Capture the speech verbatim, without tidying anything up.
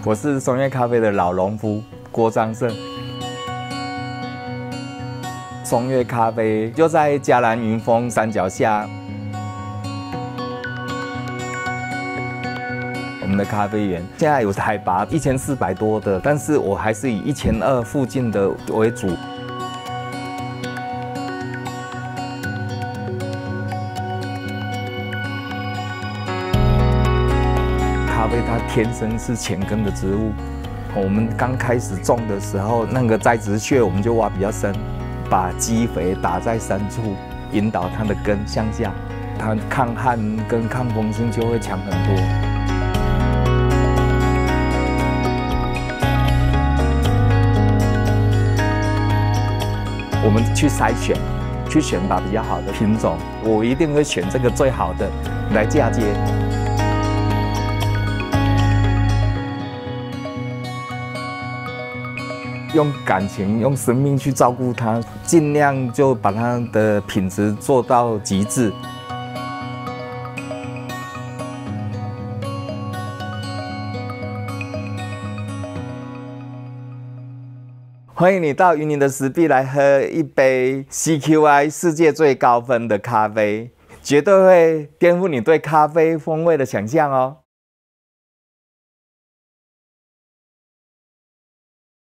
我是松月咖啡的老农夫郭章胜。松月咖啡就在嘉南云峰山脚下。我们的咖啡园现在有海拔一千四百多的，但是我还是以一千二附近的为主。咖啡它天生是浅根的植物，我们刚开始种的时候，那个栽植穴我们就挖比较深，把基肥打在深处，引导它的根向下，它抗旱跟抗风性就会强很多。我们去筛选，去选拔比较好的品种，我一定会选这个最好的来嫁接。用感情、用生命去照顾它，尽量就把它的品质做到极致。欢迎你到云林的石壁来喝一杯 C Q I 世界最高分的咖啡，绝对会颠覆你对咖啡风味的想象哦。